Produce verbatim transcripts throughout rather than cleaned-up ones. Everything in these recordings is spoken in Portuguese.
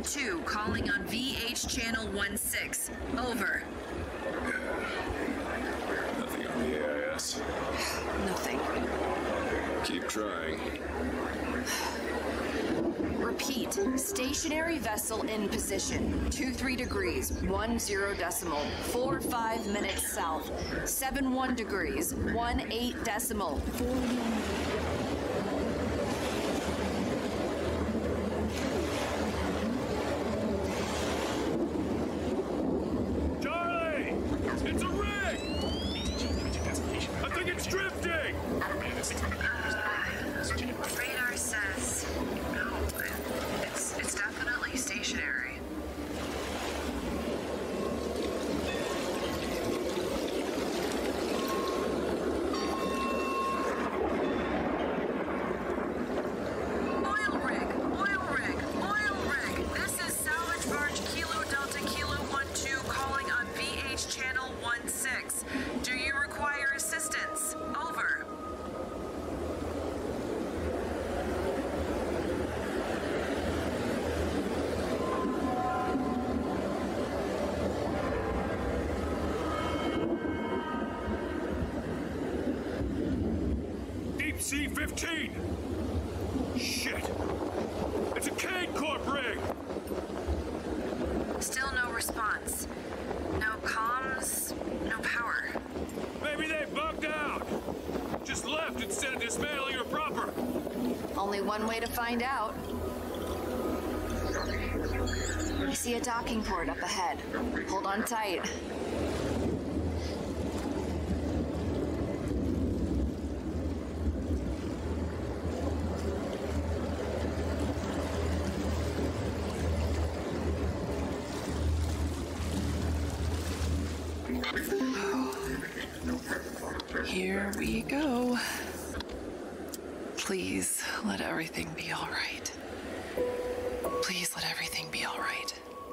two calling on V H channel one six. Over. Nothing on the A I S. Nothing. Keep trying. Repeat. Stationary vessel in position. Two three degrees. One zero decimal. Four five minutes south. Seven one degrees. One eight decimal. Four one. Radar says no. It's it's definitely stationary. Oil rig, oil rig, oil rig. This is salvage barge Kilo Delta Kilo one two calling on V H channel one six. Do you require assistance? Over. C fifteen! Shit! It's a Kane Corp rig! Still no response. No comms, no power. Maybe they bugged out! Just left instead of dismantling her proper! Only one way to find out. I see a docking port up ahead. Hold on tight. Here we go. Please let everything be all right. Please let everything be all right.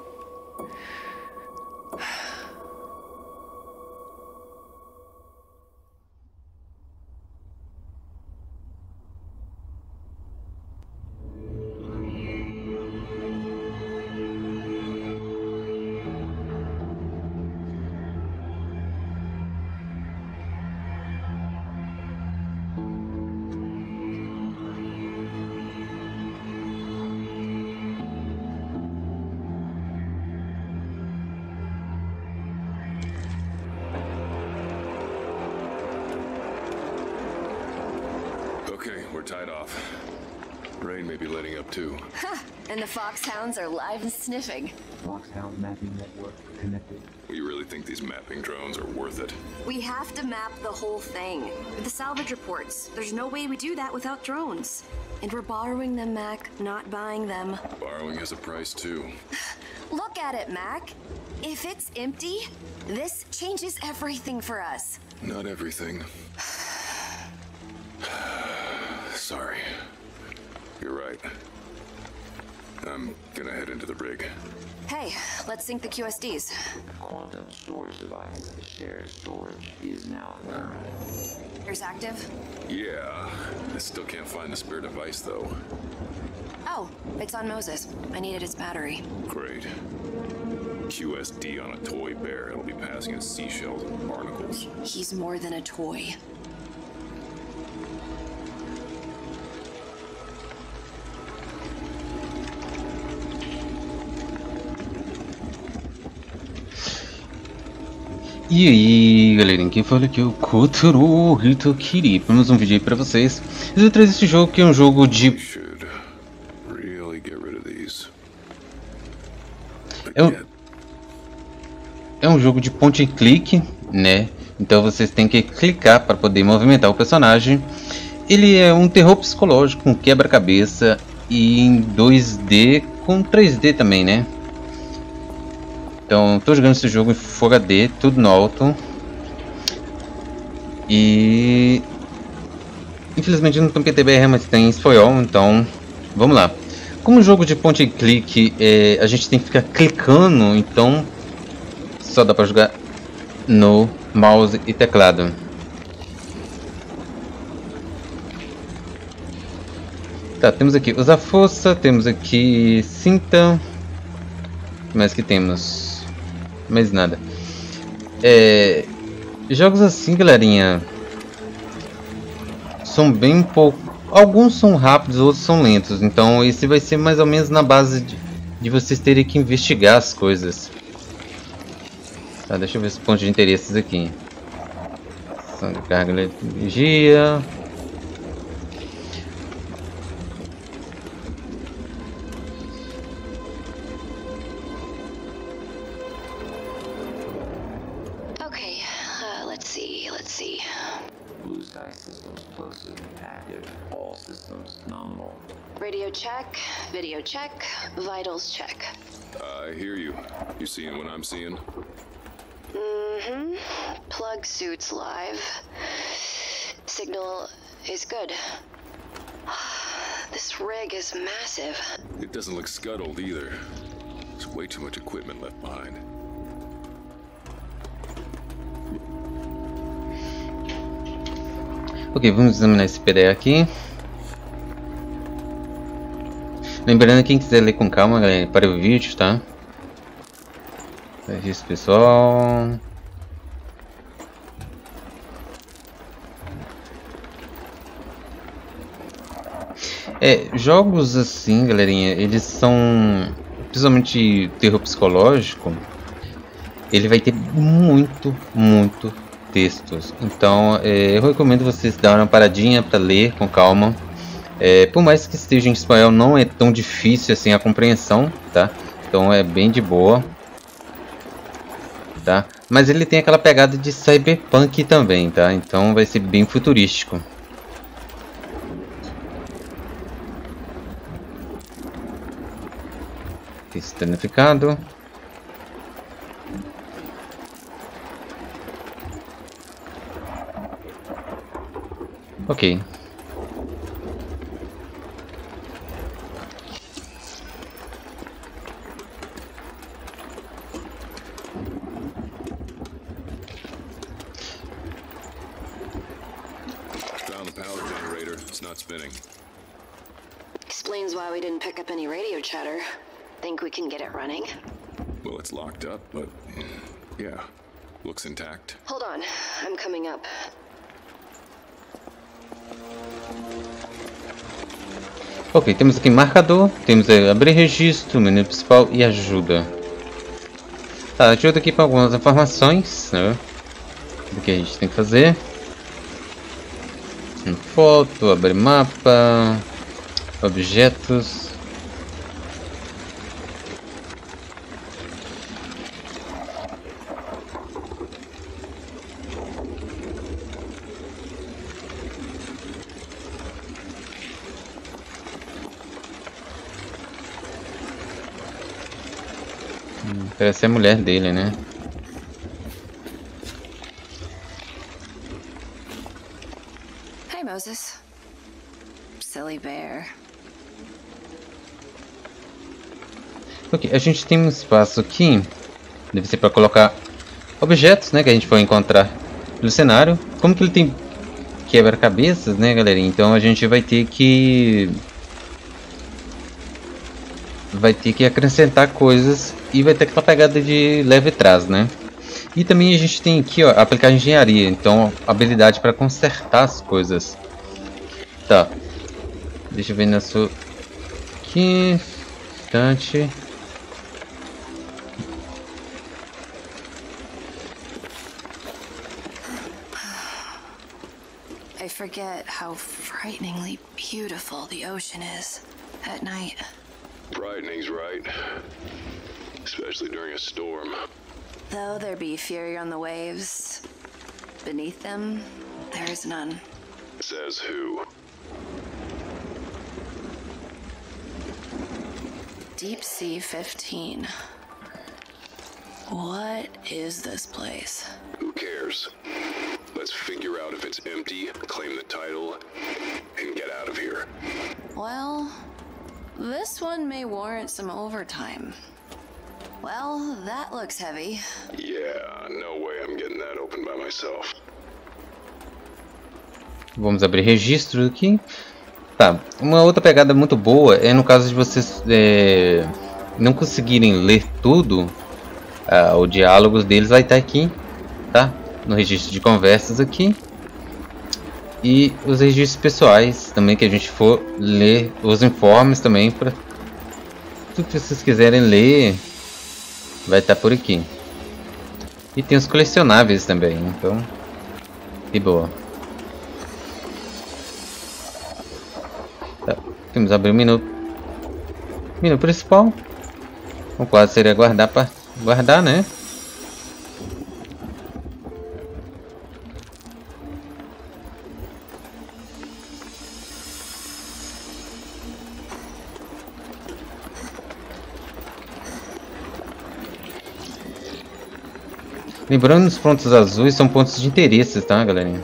Okay, we're tied off. Rain may be letting up too. Ha! And the foxhounds are live and sniffing. Foxhound mapping network connected. We really think these mapping drones are worth it. We have to map the whole thing. With the salvage reports, there's no way we do that without drones. And we're borrowing them, Mac, not buying them. Borrowing has a price too. Look at it, Mac. If it's empty, this changes everything for us. Not everything. Sorry. You're right. I'm gonna head into the rig. Hey, let's sync the Q S Ds. Quantum storage device. Shared storage is now available. Here's active. Yeah. I still can't find the spare device though. Oh, it's on Moses. I needed its battery. Great. Q S D on a toy bear. It'll be passing as seashells and barnacles. He's more than a toy. E aí galerinha, quem fala aqui é o Kotaro Hitokiri, para mais um vídeo aí pra vocês. Eu trago esse jogo que é um jogo de... É um... é um jogo de point and click, né? Então vocês têm que clicar para poder movimentar o personagem. Ele é um terror psicológico, um quebra-cabeça e em dois D com três D também, né? Então, estou jogando esse jogo em Full H D, tudo no alto. E... infelizmente não tem P T B R, mas tem Spoil, então vamos lá. Como jogo de point and click, é, a gente tem que ficar clicando, então só dá para jogar no mouse e teclado. Tá, temos aqui usar força, temos aqui cinta, que mais que temos? Mais nada. É, jogos assim, galerinha, são bem pouco. Alguns são rápidos, outros são lentos. Então esse vai ser mais ou menos na base de, de vocês terem que investigar as coisas. Tá, deixa eu ver os pontos de interesse aqui. Ação de carga de energia. Okay, uh, let's see, let's see. Blue Sky systems posted active. All systems nominal. Radio check, video check, vitals check. I hear you. You seeing what I'm seeing? Mm-hmm. Plug suits live. Signal is good. This rig is massive. It doesn't look scuttled either. There's way too much equipment left behind. Ok, vamos examinar esse P D A aqui. Lembrando, quem quiser ler com calma, galera, para o vídeo, tá? É isso, pessoal. É, jogos assim, galerinha, eles são, principalmente terror psicológico, ele vai ter muito, muito textos. Então, é, eu recomendo vocês darem uma paradinha para ler com calma. É, por mais que esteja em espanhol, não é tão difícil assim a compreensão, tá? Então é bem de boa, tá? Mas ele tem aquela pegada de cyberpunk também, tá? Então vai ser bem futurístico. Texto danificado. Ok. Found the power generator. It's not spinning. Explains why we didn't pick up any radio chatter. Think we can get it running? Well, it's locked up, but yeah, looks intact. Hold on, I'm coming up. Ok, temos aqui marcador, temos aí abrir registro, menu principal e ajuda. Tá, ajuda aqui para algumas informações, né, do que a gente tem que fazer. Foto, abrir mapa, objetos. Hum, parece a mulher dele, né? Hi, Moses. Silly bear. Ok, a gente tem um espaço aqui, deve ser para colocar objetos, né, que a gente for encontrar no cenário. Como que ele tem quebra-cabeças, né, galerinha? Então a gente vai ter que vai ter que acrescentar coisas e vai ter aquela pegada de leve trás, né? E também a gente tem aqui, ó, aplicar engenharia, então habilidade para consertar as coisas. Tá. Deixa eu ver na sua aqui, instante. I forget how frighteningly beautiful the ocean is at night. Frightening's right. Especially during a storm. Though there be fury on the waves, beneath them, there is none. Says who? Deep Sea fifteen. What is this place? Who cares? Let's figure out if it's empty, claim the title, and get out of here. Well, this one may warrant some overtime. Well, that looks heavy. Yeah, no way I'm getting that open by myself. Vamos abrir registro aqui. Tá, uma outra pegada muito boa é no caso de vocês é, não conseguirem ler tudo, uh, o diálogo deles vai estar aqui, tá? No registro de conversas aqui. E os registros pessoais também, que a gente for ler, os informes também, para tudo que vocês quiserem ler, vai estar por aqui. E tem os colecionáveis também, então, de boa. Tá, temos que abrir o menu, menu principal. O quadro seria guardar para guardar, né? Lembrando, os pontos azuis são pontos de interesse, tá, galerinha?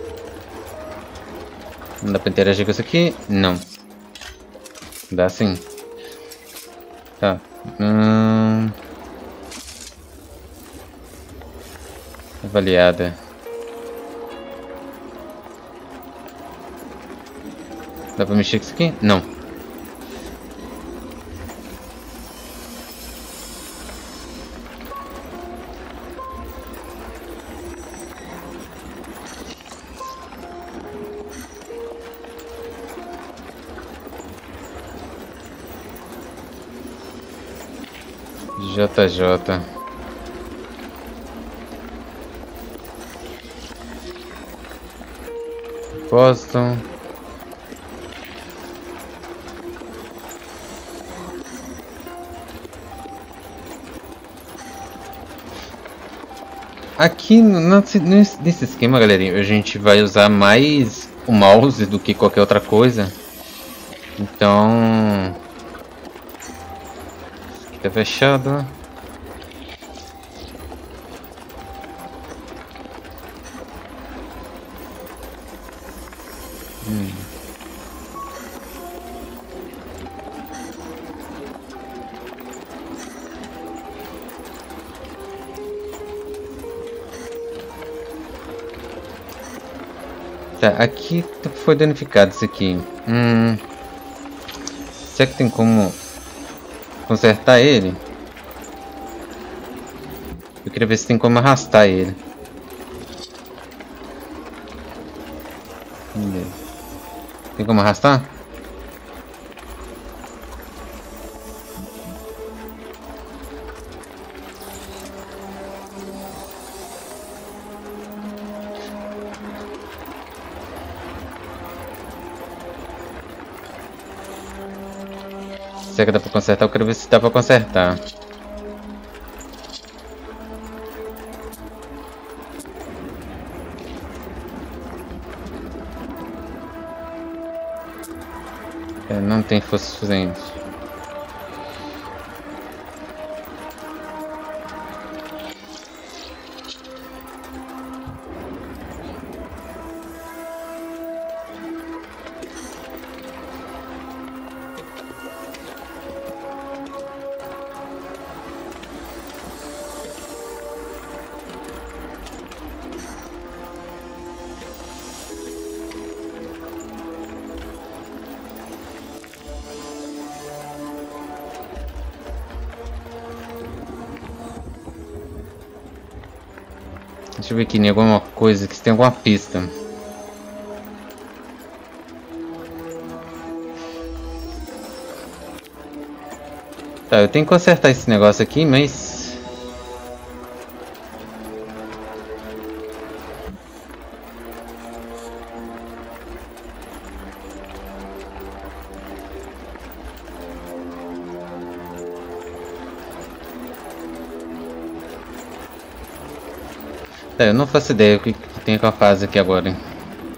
Não dá pra interagir com isso aqui? Não. Dá sim. Tá. Hum... Avaliada. Dá pra mexer com isso aqui? Não. J J. Boston. Aqui nesse esquema, galerinha, a gente vai usar mais o mouse do que qualquer outra coisa. Então... Tá fechado. Hum. Tá, aqui foi danificado isso aqui. Hum. Será que tem como consertar ele? Eu queria ver se tem como arrastar ele. Tem como arrastar? Será que dá pra consertar? Eu quero ver se dá pra consertar. É, não tem força suficiente. Deixa eu ver aqui, tem alguma coisa, que tem alguma pista. Tá, eu tenho que consertar esse negócio aqui, mas... É, eu não faço ideia o que, que tem com a fase aqui agora, hein?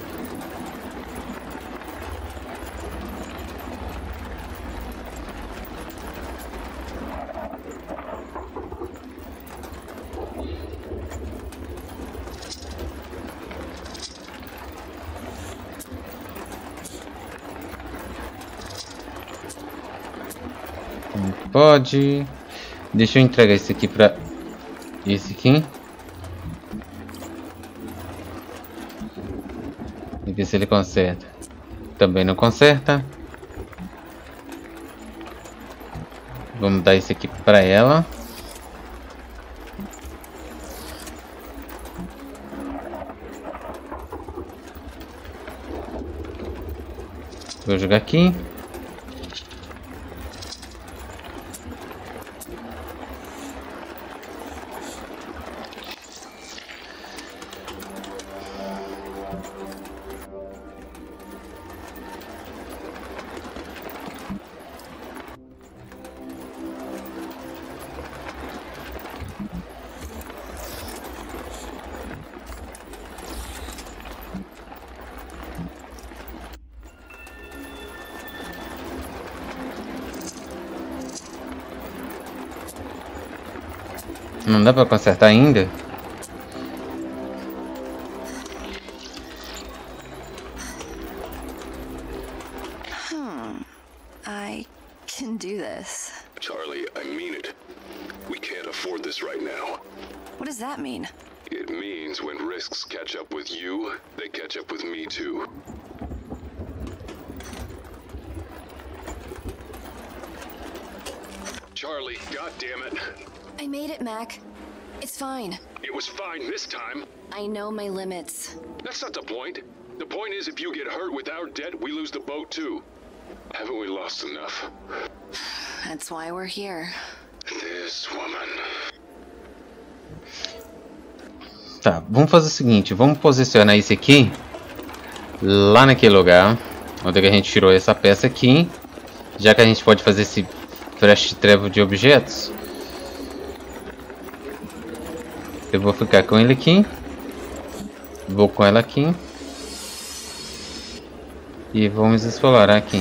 Não pode. Deixa eu entregar esse aqui pra esse aqui. E ver se ele conserta. Também não conserta. Vamos dar esse aqui pra ela. Vou jogar aqui. Não dá pra consertar ainda? Hmm. I can do this. Charlie, I mean it. We can't afford this right now. What does that mean? It means when risks catch up with you, they catch up with me too. Charlie, goddammit. I made it, Mac. It's fine. It was fine this time. I know my limits. That's not the point. The point is if you get hurt with our debt, we lose the boat too. Haven't we lost enough? That's why we're here. This woman. Tá, vamos fazer o seguinte. Vamos posicionar esse aqui lá naquele lugar onde a gente tirou essa peça aqui. Já que a gente pode fazer esse flash travel de objetos. Eu vou ficar com ele aqui. Vou com ela aqui. E vamos explorar aqui.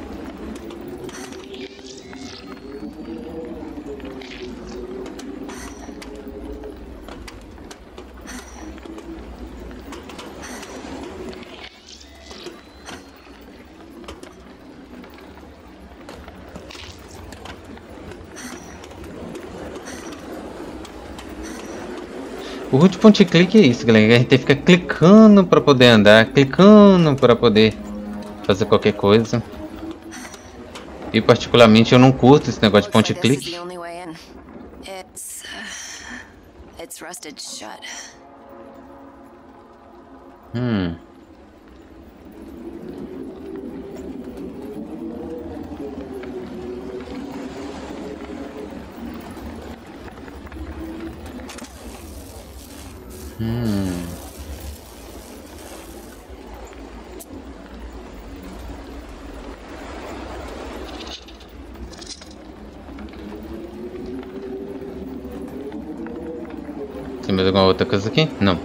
O root point click é isso, galera. A gente tem que ficar clicando para poder andar, clicando para poder fazer qualquer coisa. E particularmente eu não curto esse negócio de point click. It's, uh, it's rusted shut. Hum. Hum. Tem mais alguma outra coisa aqui? Não.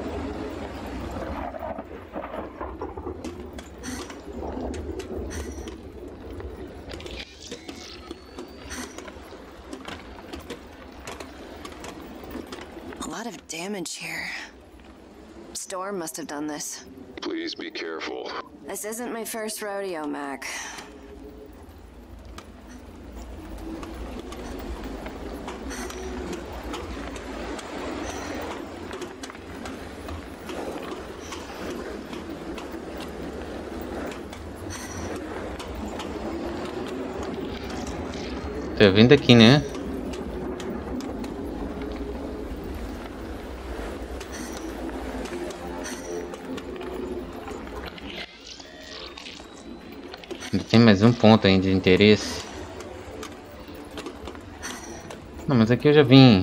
Damage here. Storm must have done this. Please be careful. This isn't my first rodeo, Mac. Tá vindo aqui, né? Tem mais um ponto ainda de interesse. Não, mas aqui eu já vim.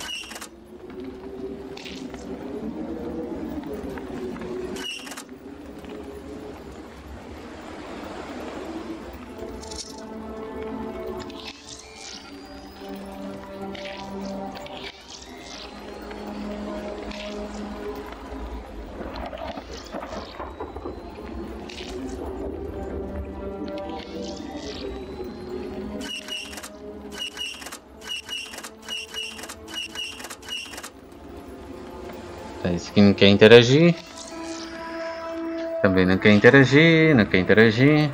Esse aqui não quer interagir. Também não quer interagir, não quer interagir.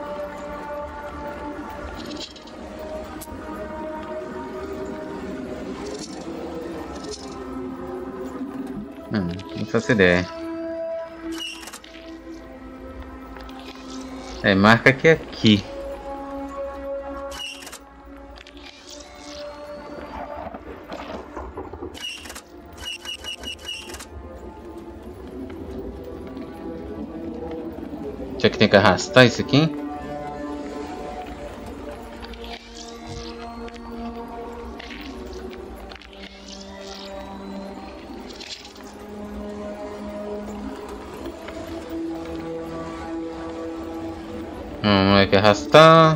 Hum, não faço ideia. É, marca que é aqui. Será que tem que arrastar isso aqui? Não é que arrastar.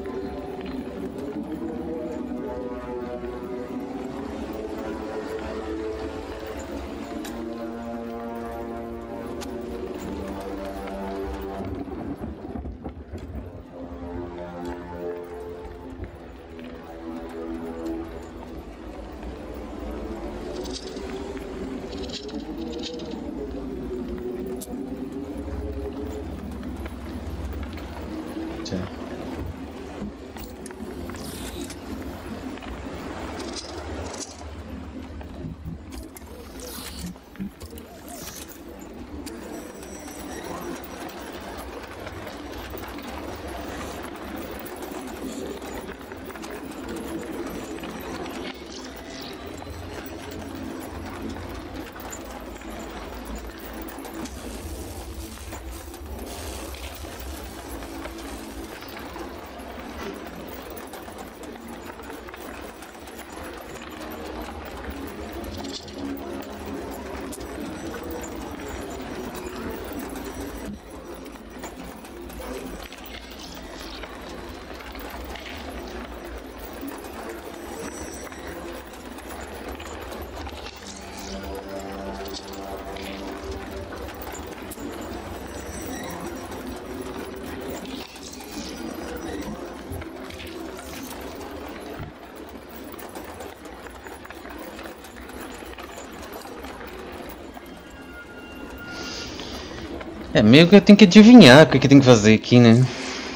É meio que eu tenho que adivinhar o que, que tem que fazer aqui, né?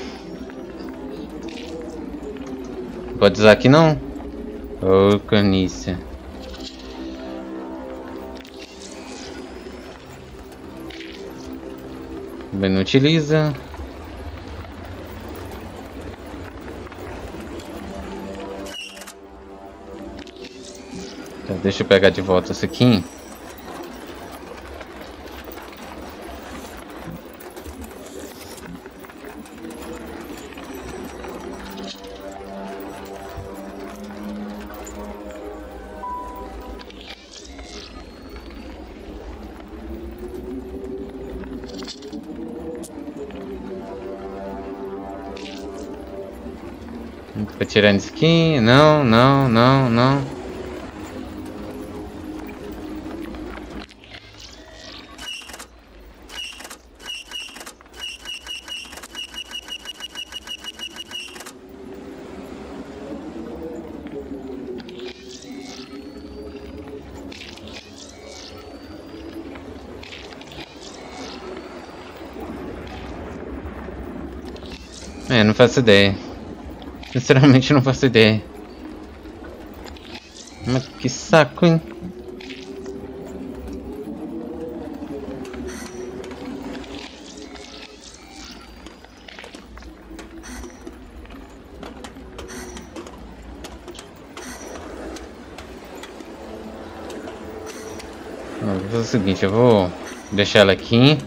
Pode usar aqui não? Ô, oh, canícia. Bem, não utiliza. Tá, deixa eu pegar de volta isso aqui. Pra tirar isso aqui, não, não, não, não. É, não faço ideia. Sinceramente não faço ideia. Mas que saco, hein? Vou fazer o seguinte, eu vou deixar ela aqui.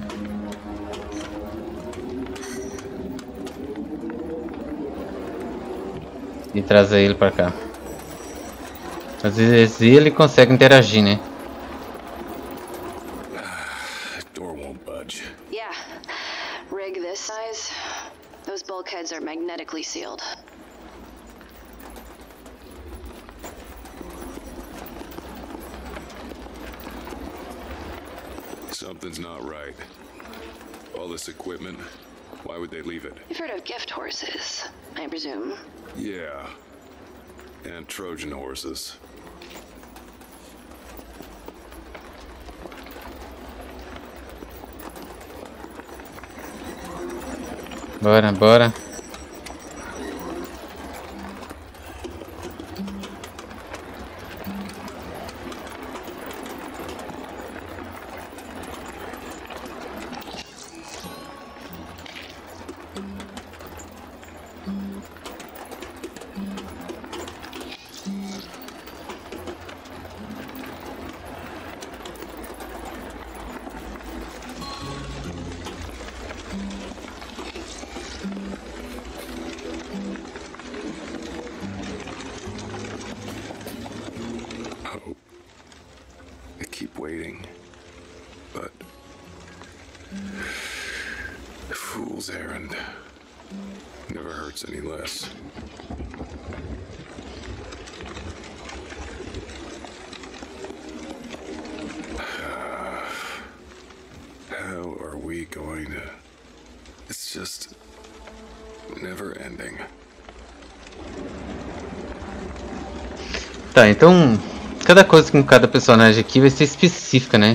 E trazer ele pra cá. Às vezes ele consegue interagir, né? Door won't budge. Yeah. Rig this size, those bulkheads are magnetically sealed. Something's not right. All this equipment, why would they leave it? You've heard of gift horses, I presume. Yeah. And Trojan horses. Bora, bora. but fool's errand never hurts any less. How are we going to... It's just never ending. Tá, então cada coisa com cada personagem aqui vai ser específica, né?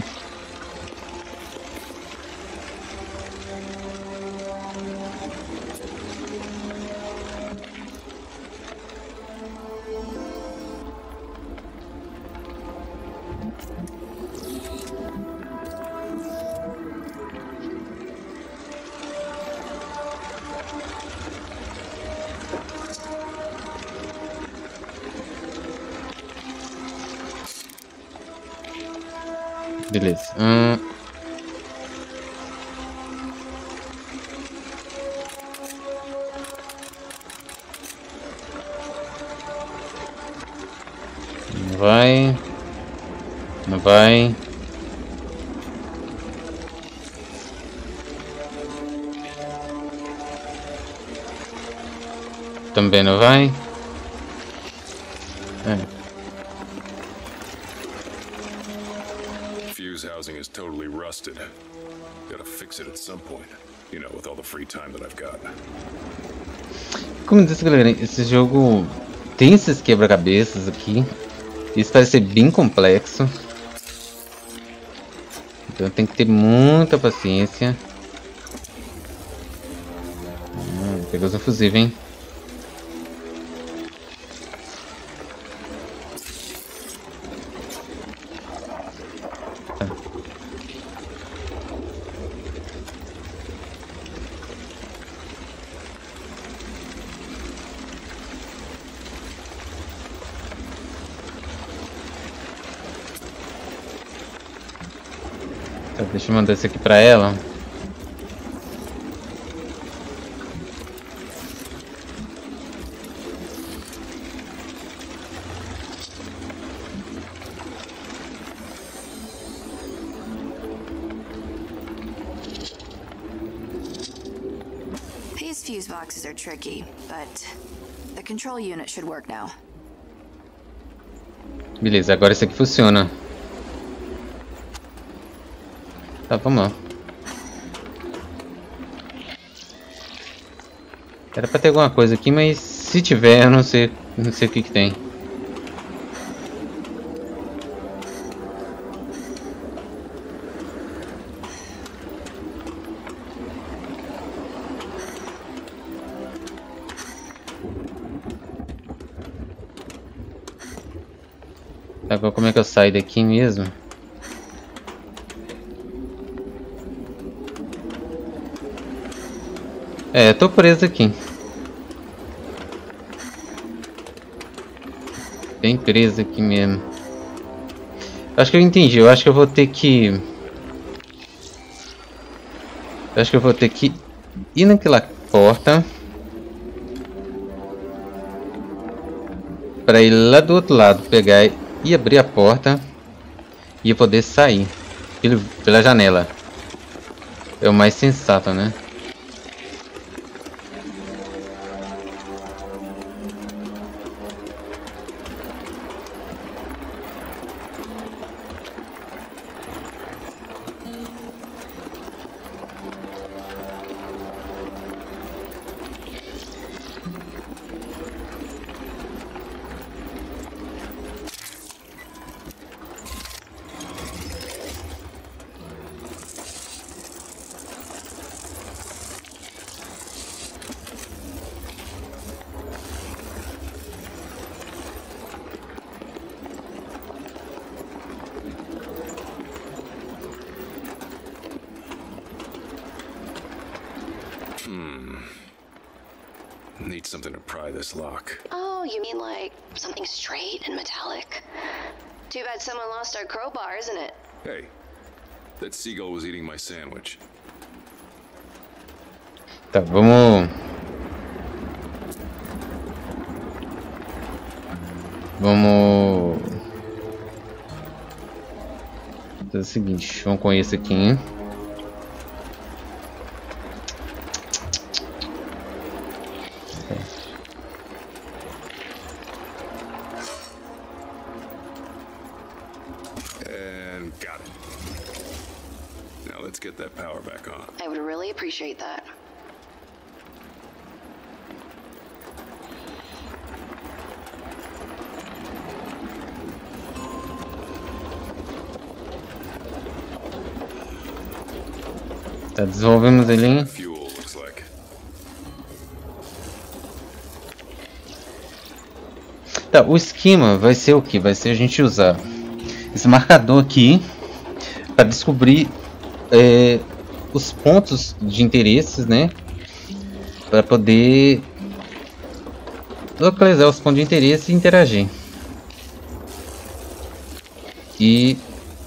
Beleza. Hum. Não vai. Não vai. Também não vai. É. Fuse housing is totally rusted. Gotta fix it at some point. You know, with all the free time that I've got. Como eu disse, galera, esse jogo tem esses quebra-cabeças aqui. Isso parece ser bem complexo. Então tem que ter muita paciência. Hum, pegou o fusível, hein? Tá, deixa eu mandar isso aqui pra ela. These fuse boxes are tricky, but the control unit should work now. Beleza, agora isso aqui funciona. Tá, vamos lá. Era pra ter alguma coisa aqui, mas se tiver, eu não sei, não sei o que que tem. Agora como é que eu saio daqui mesmo? É, eu tô preso aqui. Bem preso aqui mesmo. Acho que eu entendi. Eu acho que eu vou ter que... Eu acho que eu vou ter que ir naquela porta. Pra ir lá do outro lado. Pegar e abrir a porta. E eu poder sair. Pelo, pela janela. É o mais sensato, né? Need something to pry this lock. Oh, you mean like something straight and metallic? Too bad someone lost our crowbar, isn't it? Hey, that seagull was eating my sandwich. Tá, vamos... Vamos... fazer o seguinte, vamos com esse aqui, hein? And got it. Now let's get that power back on. I would really appreciate that. Tá, desenvolvemos ele em... Fuel looks like. Tá, o esquema vai ser o que? Vai ser a gente usar esse marcador aqui para descobrir é, os pontos de interesses, né? Para poder localizar os pontos de interesse e interagir. E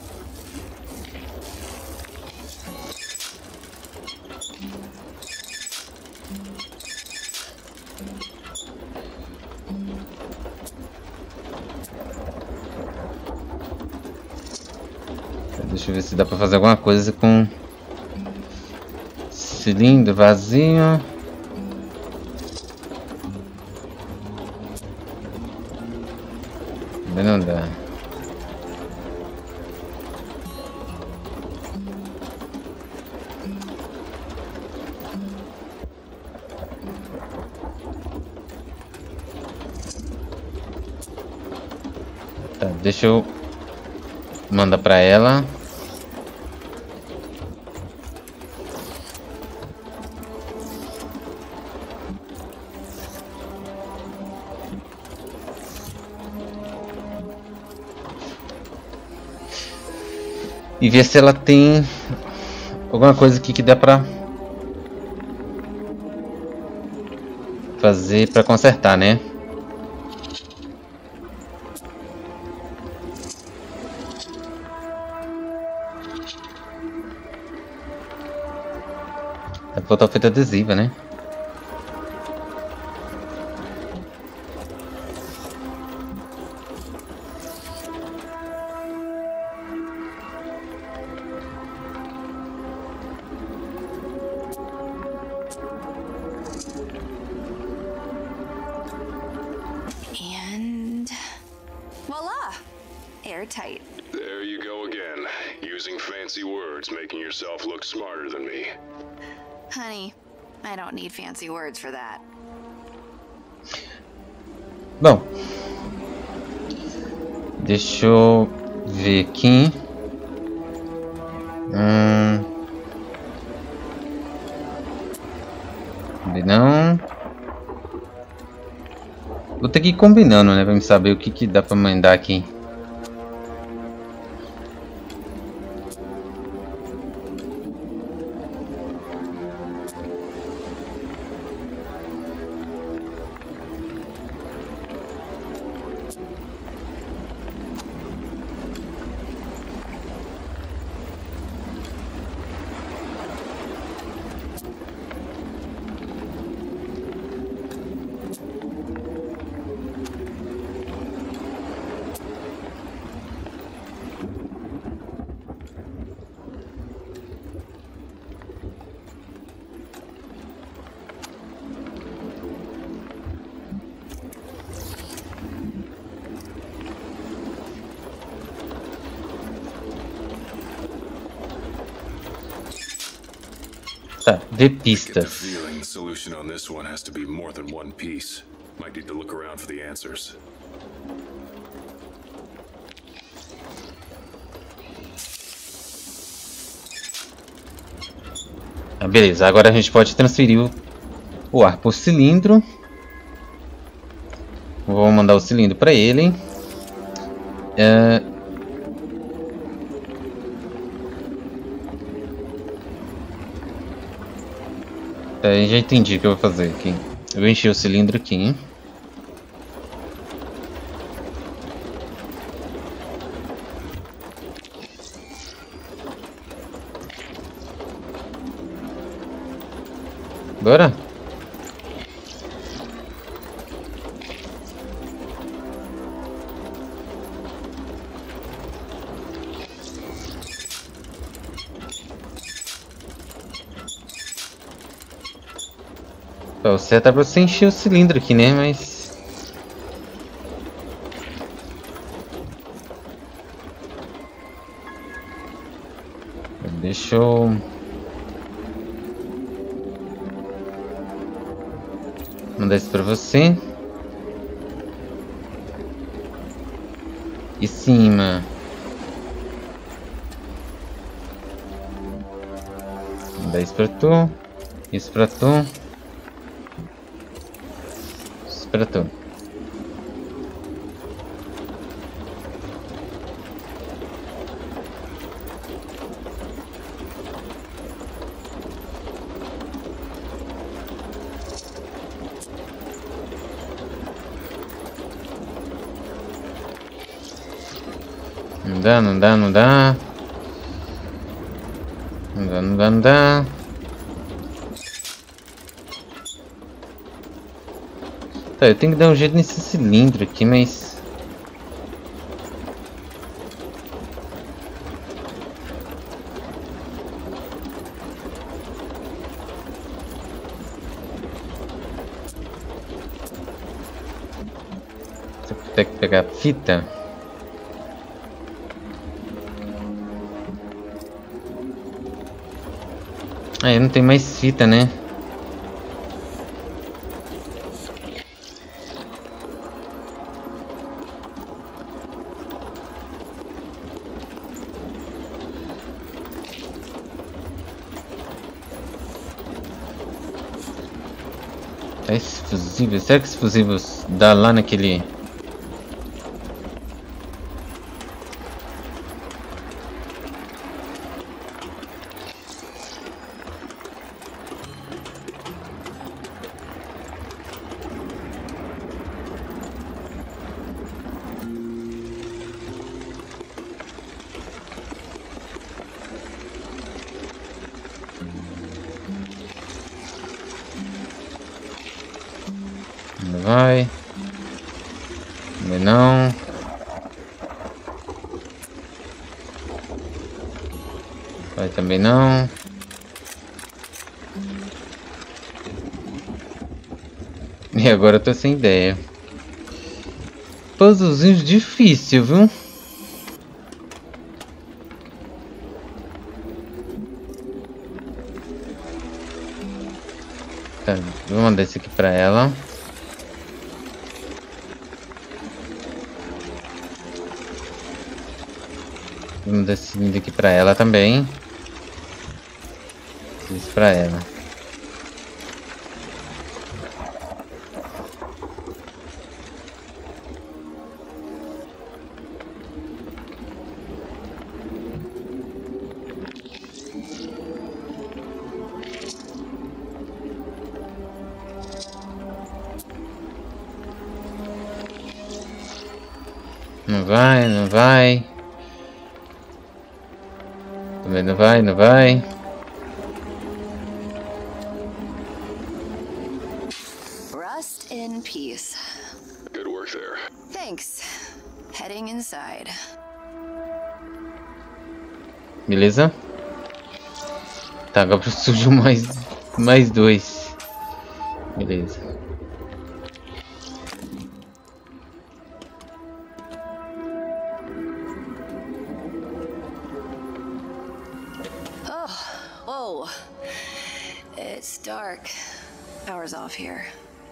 deixa eu ver se dá pra fazer alguma coisa com cilindro vazio. Também não dá. Tá, deixa eu mandar pra ela. E ver se ela tem alguma coisa aqui que dá pra fazer pra consertar, né? Vai botar a fita adesiva, né? And voila! Airtight. There you go again, using fancy words, making yourself look smarter than me. Honey, I don't need fancy words for that. Bom, deixa eu ver aqui. Hum, não. Vou ter que ir combinando, né, pra me saber o que que dá pra mandar aqui. Tá, ver Get the pistas. feeling the solution on this one has to be more than one piece. Might need to look around for the answers. Ah, beleza, agora a gente pode transferir o, o ar por cilindro. Vou mandar o cilindro para ele. É... É, já entendi o que eu vou fazer aqui. Eu vou encher o cilindro aqui. Bora? Pô, o certo é pra você encher o cilindro aqui, né? Mas... Deixa eu... mandar isso pra você. E cima. Mandar isso pra tu. Isso pra tu. Isso pra tu. Não dá, não dá, não dá. Não dá, não dá, não dá. Tá, eu tenho que dar um jeito nesse cilindro aqui, mas... Você tem que pegar a fita. Ah, eu não tenho mais fita, né? Tá esse fusível? Será que esse fusível dá lá naquele... Não vai. Também não. Vai também não. E agora eu tô sem ideia. Puzzlezinho difícil, viu? Tá, vou mandar esse aqui pra ela. Vou mandar esse cilindro aqui pra ela também. Isso pra ela. Não vai, não vai. Também não vai, não vai. Rest in peace. Good work there. Thanks. Heading inside. Beleza? Tá, agora surgiu mais, mais dois. Beleza. Whoa. It's dark. Power's off here.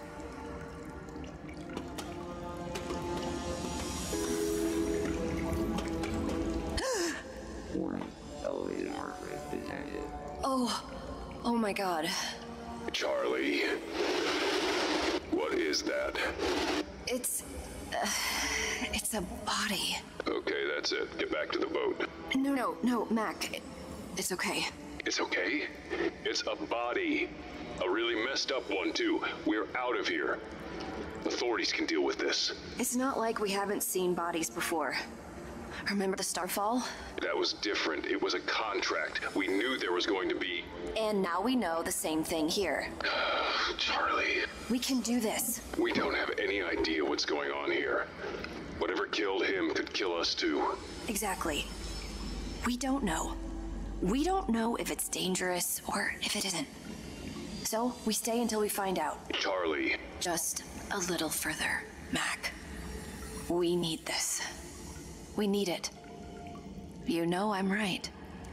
Warning. Elevated heart rate detected. Oh. Oh my god. Charlie. What is that? It's... Uh, it's a body. Okay, that's it. Get back to the boat. No, no, no, Mac. It, it's okay. It's okay? It's a body. A really messed up one, too. We're out of here. Authorities can deal with this. It's not like we haven't seen bodies before. Remember the Starfall? That was different. It was a contract. We knew there was going to be... And now we know the same thing here. Charlie. We can do this. We don't have any idea what's going on here. Whatever killed him could kill us too. Exactly. We don't know. We don't know if it's dangerous or if it isn't. So, we stay until we find out. Charlie. Just a little further, Mac. We need this. We need it. You know I'm right.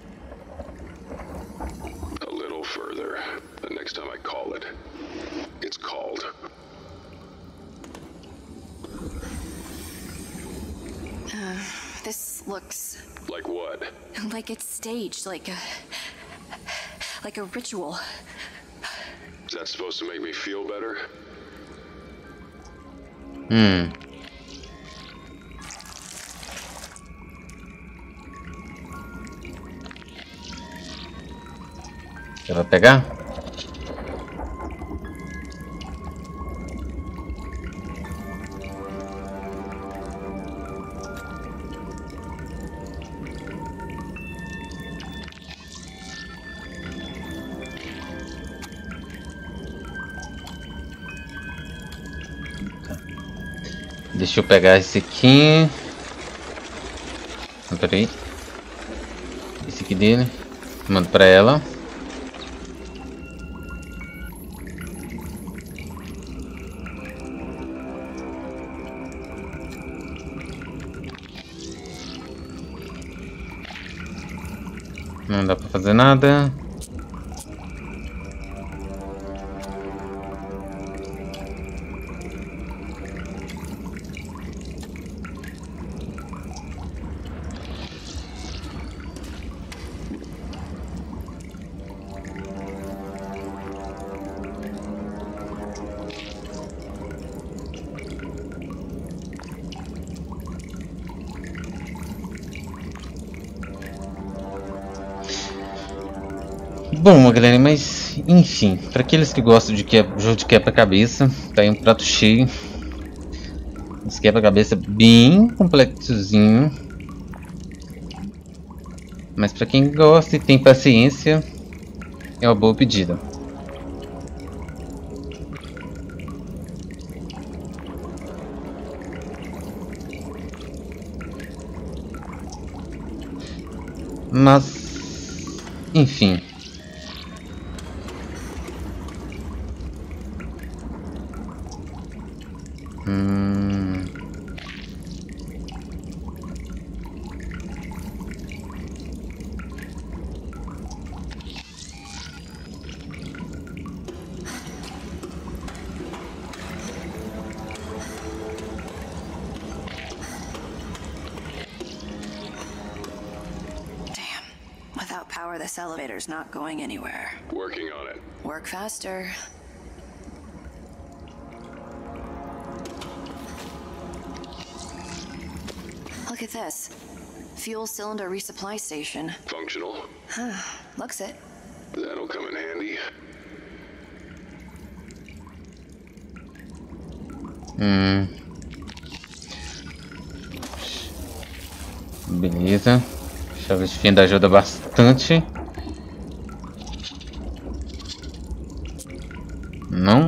A little further. The next time I call it. It's called. Uh, this looks... Like what? Like it's staged, like a... like a ritual. Is that supposed to make me feel better? Hum. Você vai pegar? Deixa eu pegar esse aqui. Ah, peraí. Esse aqui dele. Mando pra ela. Não dá pra fazer nada. Bom, galera, mas enfim, para aqueles que gostam de que jogo de quebra-cabeça, tá aí um prato cheio. Esse quebra-cabeça bem complexozinho. Mas para quem gosta e tem paciência, é uma boa pedida. Mas, enfim. Hum. Damn. Without power, this elevator's not going anywhere. Working on it. Work faster. Look at this. Fuel cylinder resupply station. Functional. Looks it. That'll come in handy. Hum. Beleza. Chave de fenda ajuda bastante. Não.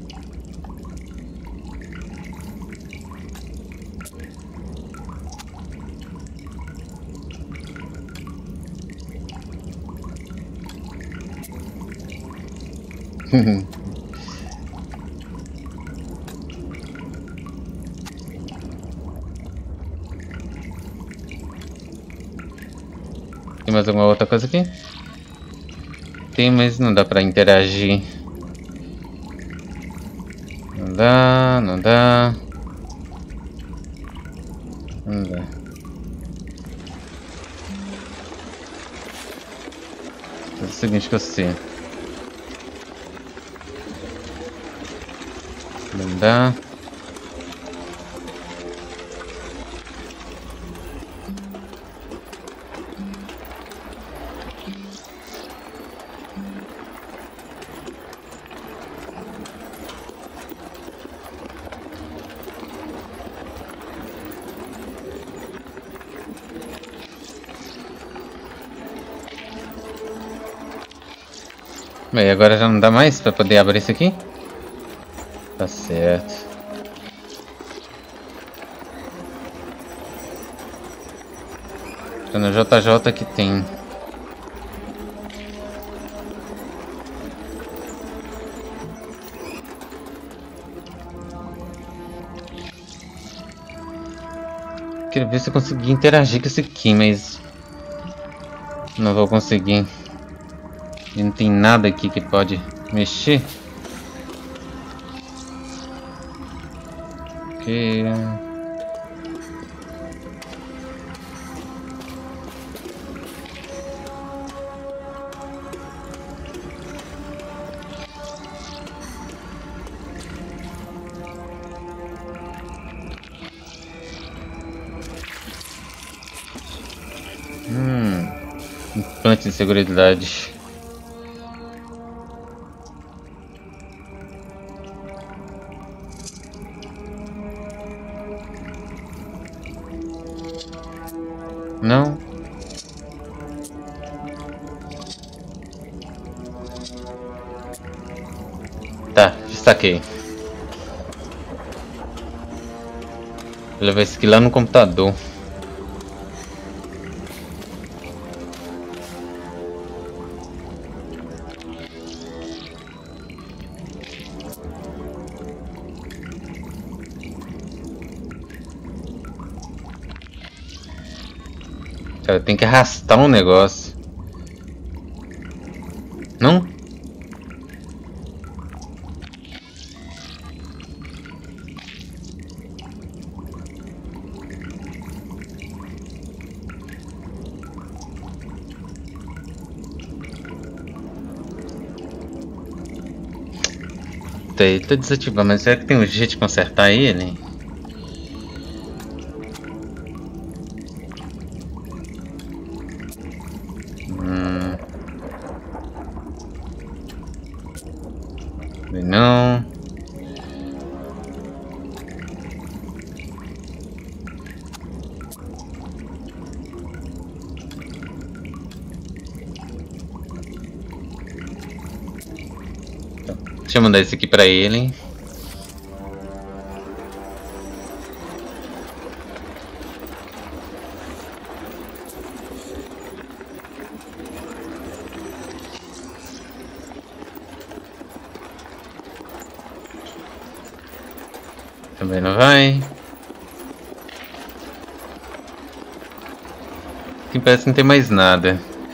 Tem mais alguma outra coisa aqui? Tem, mas não dá pra interagir. Não dá, não dá. Não dá. É o seguinte que eu sei. Não dá. Bem, agora já não dá mais para poder abrir isso aqui? Tá certo. Tá no J J que tem. Quero ver se eu consegui interagir com esse aqui, mas não vou conseguir. E não tem nada aqui que pode mexer. Que Hum, implante de seguridade. Não. Tá, saquei. Vou levar esse aqui lá no computador. Cara, tem que arrastar um negócio. Não? Tá, ele tá desativado, mas será que tem um jeito de consertar ele? Não. Deixa eu mandar esse aqui pra ele. Também não vai. Aqui parece que não tem mais nada.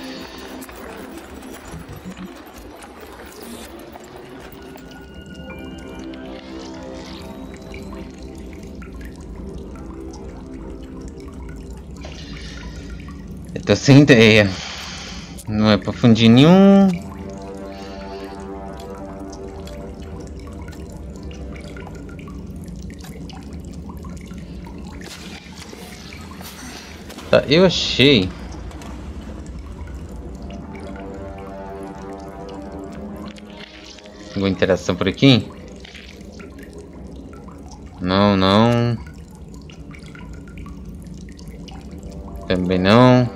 Eu tô sem ideia. Não é pra fundir nenhum. Tá, eu achei. Alguma interação por aqui? Não, não. Também não.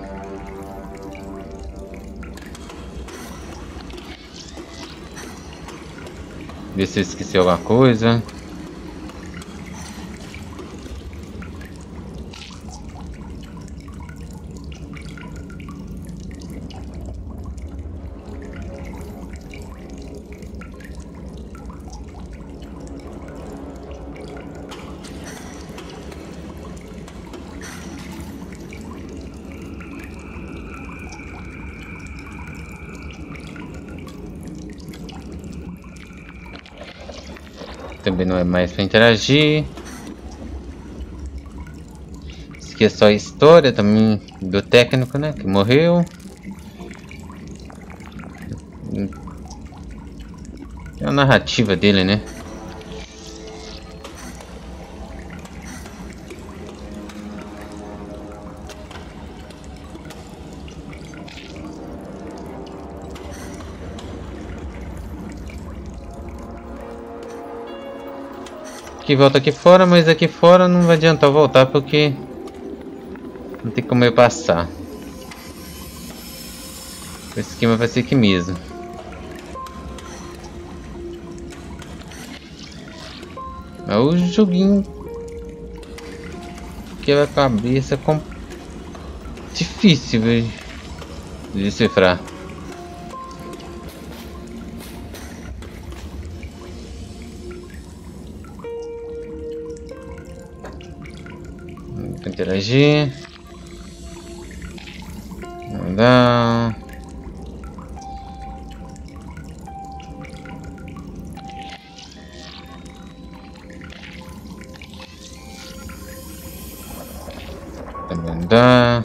Ver se eu esqueci alguma coisa. Também não é mais para interagir. Isso aqui é só a história também do técnico, né? Que morreu. É a narrativa dele, né? Que volta aqui fora, mas aqui fora não vai adiantar voltar porque não tem como eu passar. O esquema vai ser aqui mesmo. É o joguinho quebra a cabeça com difícil de decifrar. interagir. Não dá. Também dá.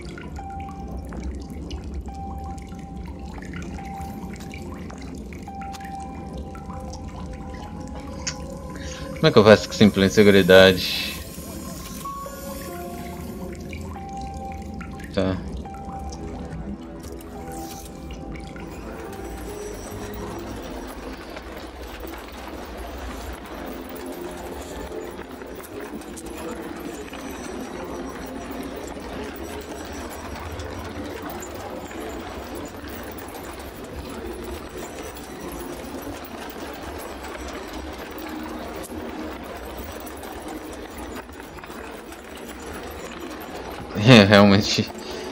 Como é que eu faço com simple inseguridade? Tá. É, realmente.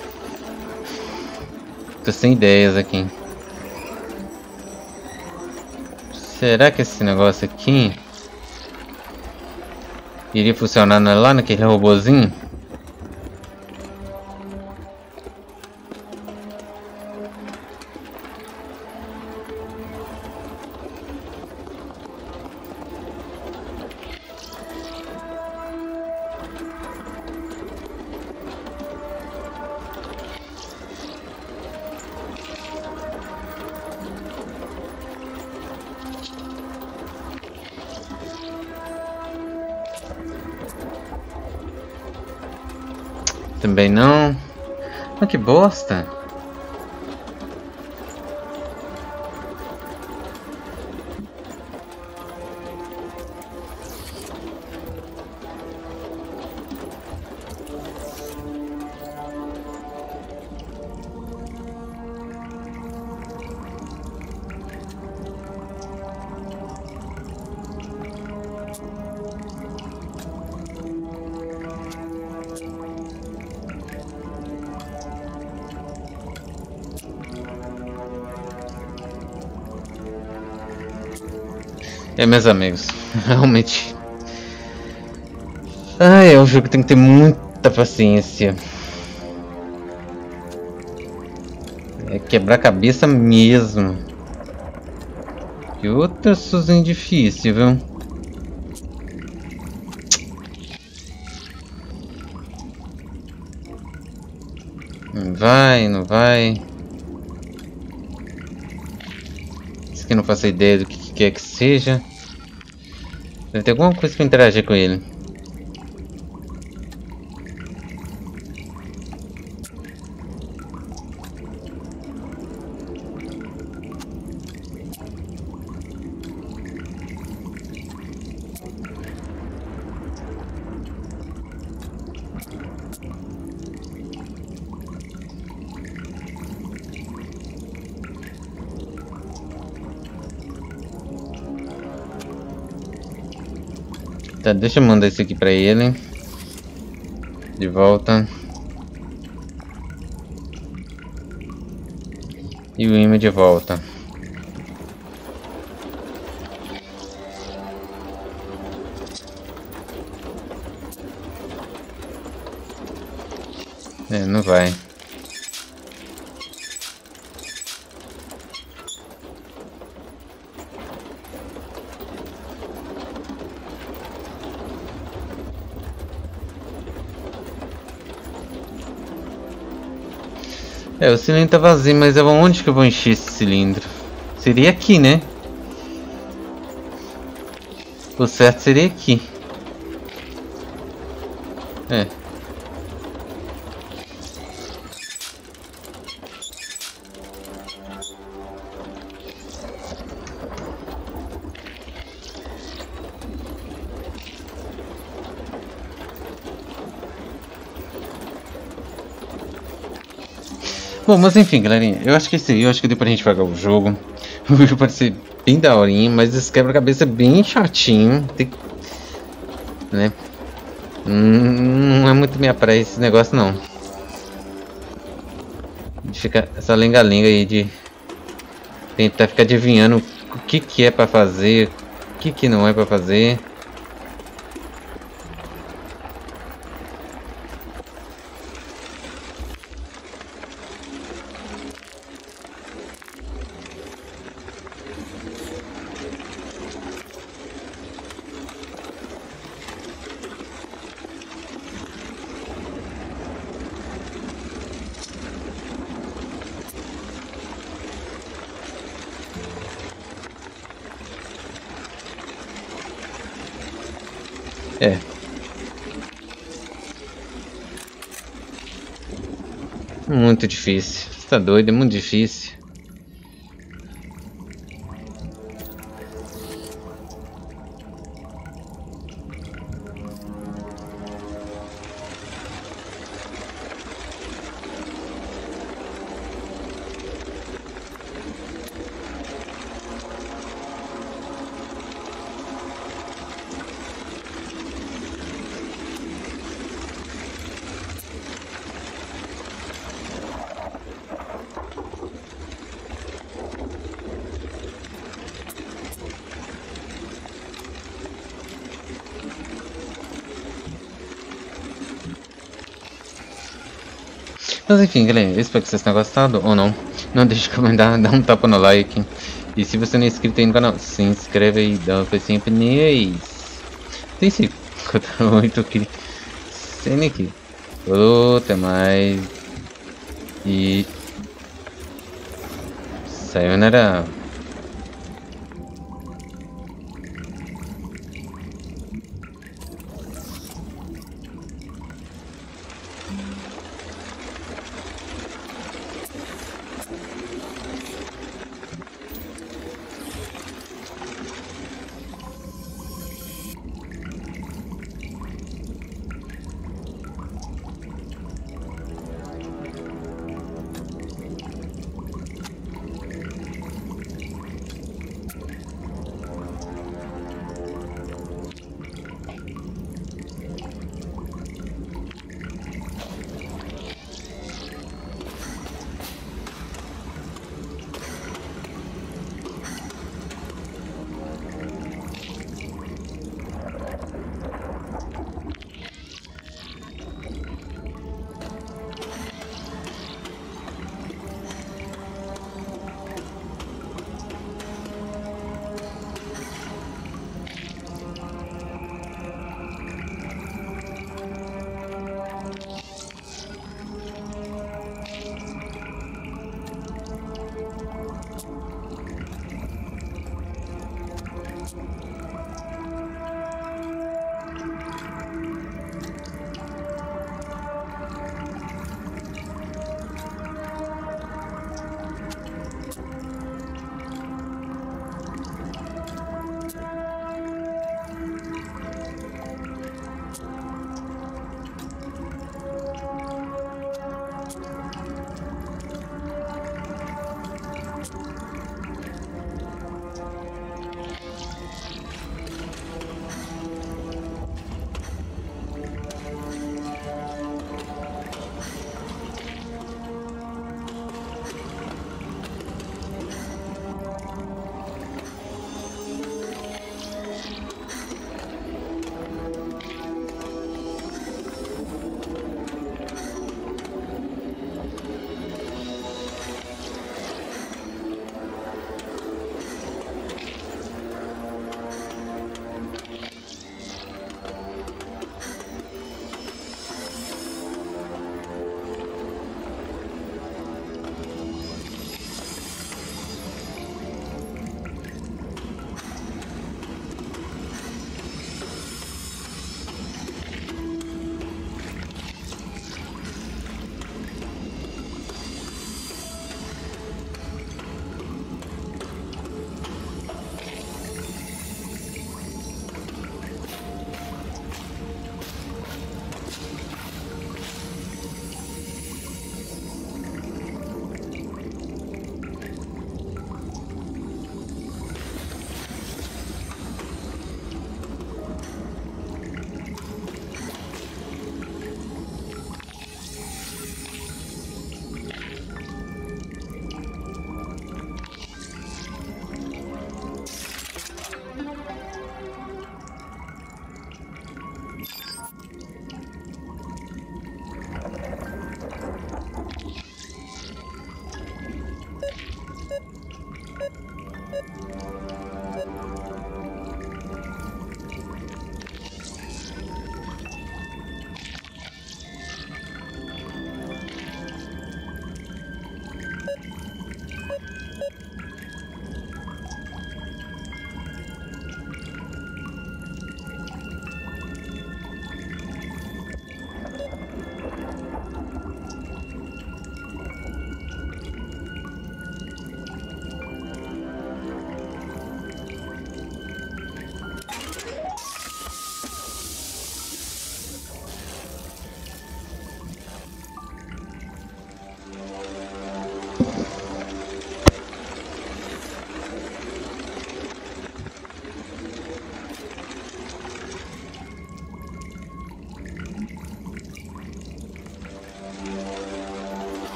Tô sem ideias aqui. Será que esse negócio aqui iria funcionar lá naquele robozinho? Também não. Mas que bosta. É, meus amigos, realmente. Ai, é um jogo que tem que ter muita paciência. É quebrar a cabeça mesmo. Que outra sozinho difícil, viu? Não vai, não vai. Isso aqui eu não faço ideia do que quer que seja. Deve ter alguma coisa para interagir com ele. Tá, deixa eu mandar isso aqui pra ele. De volta. E o imã de volta. É, não vai. É, o cilindro tá vazio, mas onde que eu vou encher esse cilindro? Seria aqui, né? O certo seria aqui. É. Bom, mas enfim, galerinha, eu acho que é isso aí, eu acho que deu pra gente pagar o jogo. O jogo parece ser bem daorinho, mas esse quebra-cabeça é bem chatinho. Tem... né? Hum, não é muito minha praia esse negócio, não. De ficar essa lenga-lenga aí de tentar ficar adivinhando o que que é pra fazer, o que que não é pra fazer. É. Muito difícil. Você tá doido? É muito difícil. Mas enfim, galera, eu espero que vocês tenham gostado ou não. Não deixe de comentar, dá um tapa no like. E se você não é inscrito aí no canal, se inscreve aí, dá uma coisinha pra nós. Tem cinquenta e oito aqui. Sendo aqui. Falou, até mais. E... sayonara.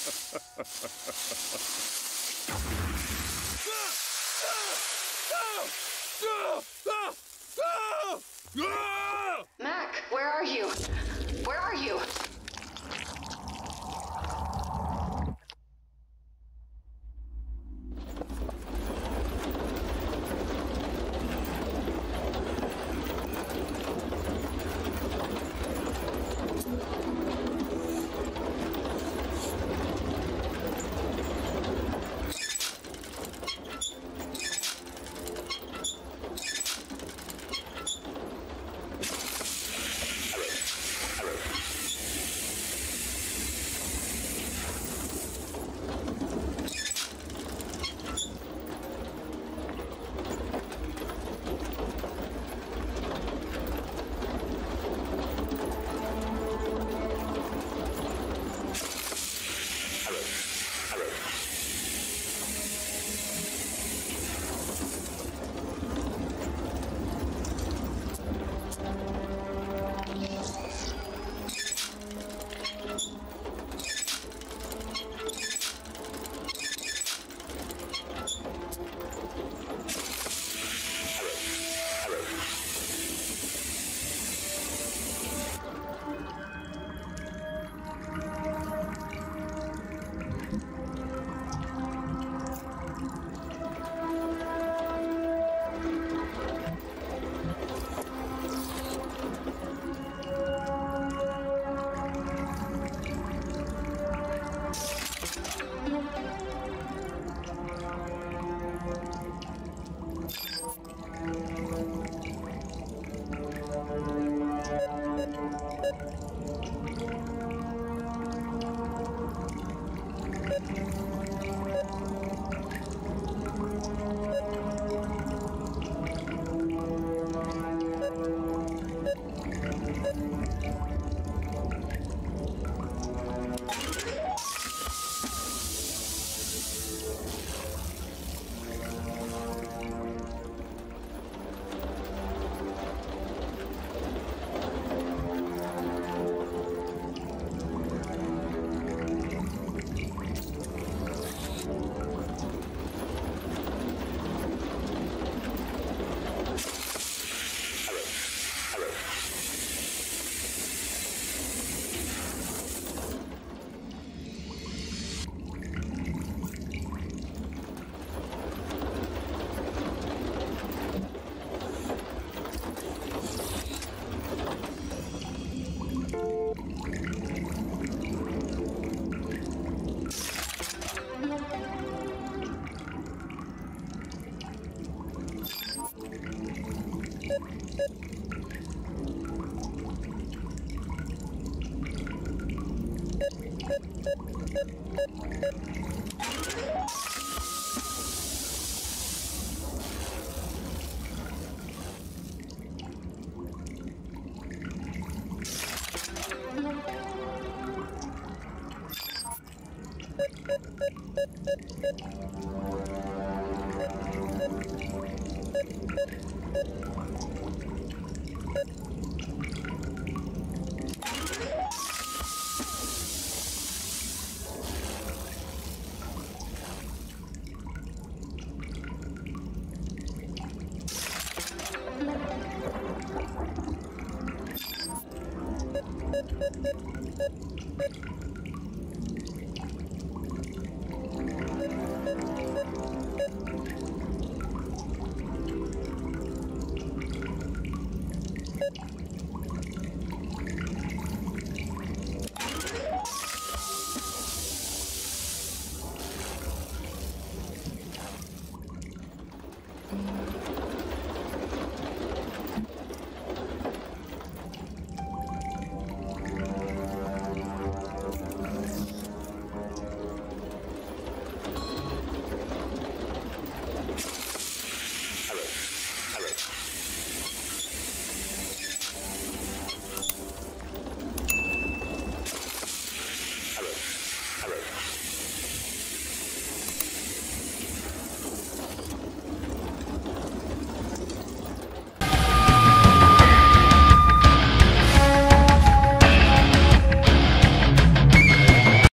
Mac, where are you? Where are you?